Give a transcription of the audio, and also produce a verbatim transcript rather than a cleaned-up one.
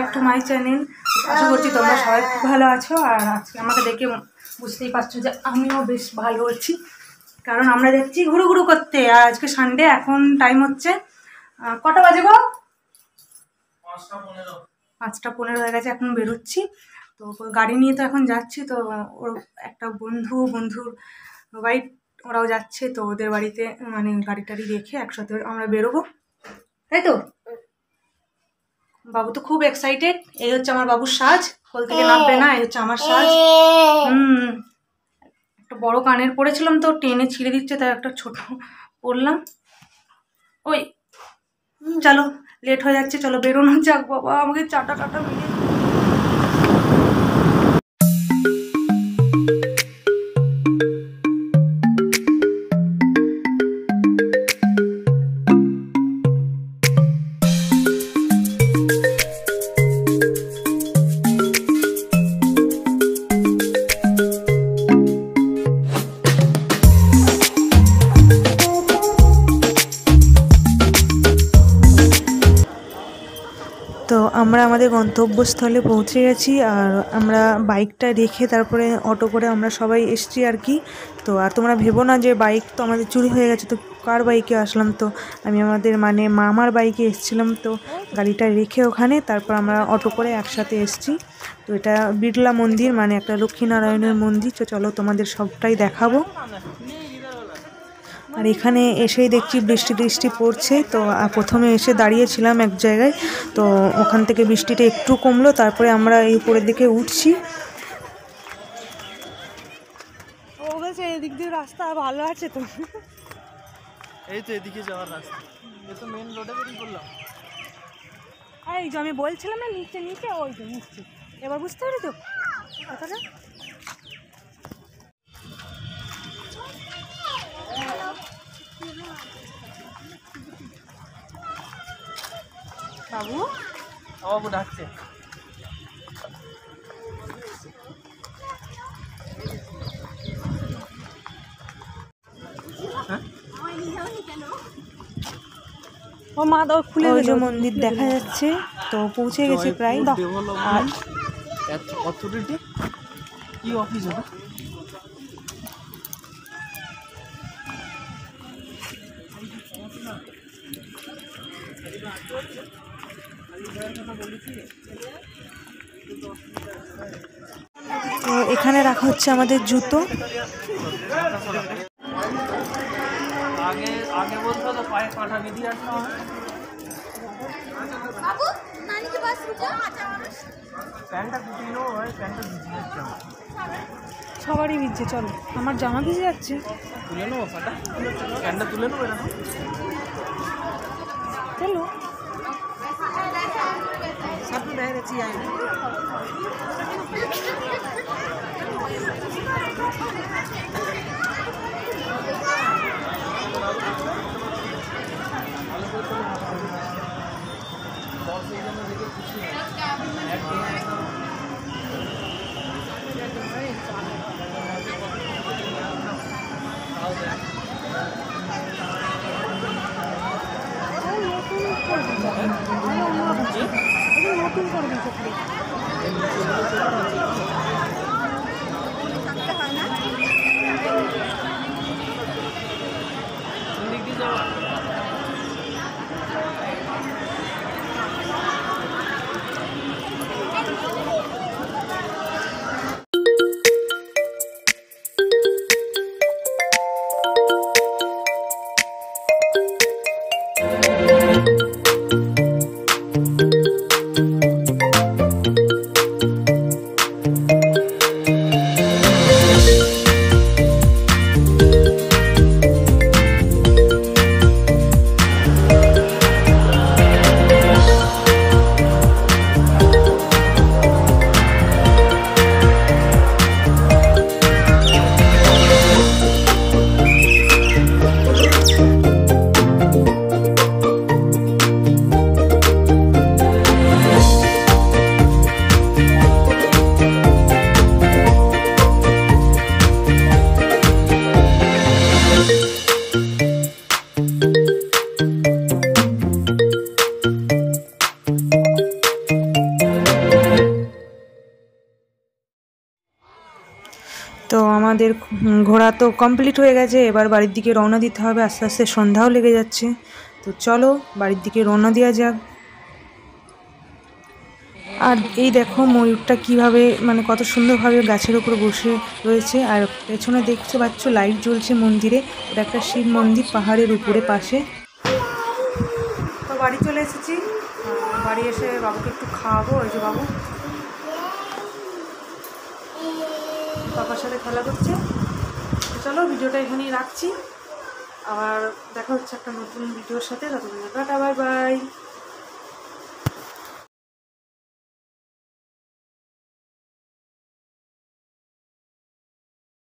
Back to my channel. আশা করছি তোমরা সবাই খুব ভালো আছো। আর আজকে আমাকে দেখে বুঝতেই পারছো যে আমিও বেশ ভালো আছি, কারণ আমরা যাচ্ছি ঘুরু ঘুরু করতে। আর আজকে সানডে, এখন টাইম হচ্ছে কটা বাজে গো? পাঁচটা পনেরো পাঁচটা পনেরো হয়ে গেছে, এখন বেরোচ্ছি। তো গাড়ি নিয়ে তো এখন যাচ্ছি। তো ওর একটা বন্ধু বন্ধুর ওয়াইফ ওরাও যাচ্ছে, তো ওদের বাড়িতে মানে গাড়ি টাড়ি রেখে একসাথে আমরা বেরোবো, তাই তো? বাবু তো খুব এক্সাইটেড। এই হচ্ছে আমার বাবুর সাজ, কোল থেকে নামবে না, এই হচ্ছে আমার সাজ। হুম, একটা বড় কানের পরেছিলাম তো টেনে ছিঁড়ে দিচ্ছে, তাই একটা ছোট পরলাম। ওই চলো, লেট হয়ে যাচ্ছে, চলো বেরোনো যাক। বাবা আমাকে চাটা টাটা মিলে তো আমরা আমাদের গন্তব্যস্থলে পৌঁছে গেছি। আর আমরা বাইকটা রেখে তারপরে অটো করে আমরা সবাই এসছি আর কি। তো আর তোমরা ভেবো না যে বাইক তো আমাদের চুরি হয়ে গেছে, তো কার বাইকে আসলাম। তো আমি আমাদের মানে মামার বাইকে এসছিলাম, তো গাড়িটা রেখে ওখানে তারপর আমরা অটো করে একসাথে এসছি। তো এটা বিড়লা মন্দির, মানে একটা লক্ষ্মীনারায়ণের মন্দির। তো চলো তোমাদের সবটাই দেখাবো। আর এখানে এসেই দেখছি বৃষ্টি বৃষ্টি পড়ছে। তো প্রথমে এসে দাঁড়িয়েছিলাম এক জায়গায়, তো ওখান থেকে বৃষ্টিটা একটু কমলো, তারপরে আমরা এই উপরের দিকে উঠছি। ও বলছে এদিক দিয়ে রাস্তা ভালো আছে, তো এই তো এদিকে যাওয়ার রাস্তা, এই তো মেন রোডে বেরিয়ে পড়লাম। এই যে আমি বলছিলাম না নিচে নিচে, ওই যে নিচে। এবার বুঝতে পারি তো কথাটা। বাবু বাবু ডাকছে। ও মা দাও খুলে ওই যে মন্দির দেখা যাচ্ছে। তো পৌঁছে গেছে প্রায়। আর অথরিটি কি অফিস ওটা? তো এখানে রাখা হচ্ছে আমাদের জুতো। আগে আগে বলতো তো পায়ে কাঁটা বেঁধে আসতে হবে। প্যান্টটা গুটিয়ে নেবো ভাই, প্যান্টটা ভিজে যাচ্ছে আমার। সবারই ভিজছে, চলো। আমার জামা ভিজে যাচ্ছে, তুলে নেবো পাটা, প্যান্টটা তুলে নেবো এরকম। চলো। সাথে দেখা গেছি আই নতুন করে দিচ্ছে। তো আমাদের ঘোরা তো কমপ্লিট হয়ে গেছে, এবার বাড়ির দিকে রওনা দিতে হবে। আস্তে আস্তে সন্ধ্যাও লেগে যাচ্ছে, তো চলো বাড়ির দিকে রওনা দেওয়া যাক। আর এই দেখো ময়ূরটা কিভাবে মানে কত সুন্দরভাবে গাছের উপর বসে রয়েছে। আর পেছনে দেখতে পাচ্ছ লাইট জ্বলছে মন্দিরে, ওটা একটা শিব মন্দির পাহাড়ের উপরে পাশে। তো বাড়ি চলে এসেছি, বাড়ি এসে বাবুকে একটু খাওয়াবো। ওই যে বাবু পাপার সাথে খেলা করছে। চলো ভিডিওটা এখানেই রাখছি, আবার দেখা হচ্ছে একটা নতুন ভিডিওর সাথে। ততক্ষণ টাটা, বাই বাই।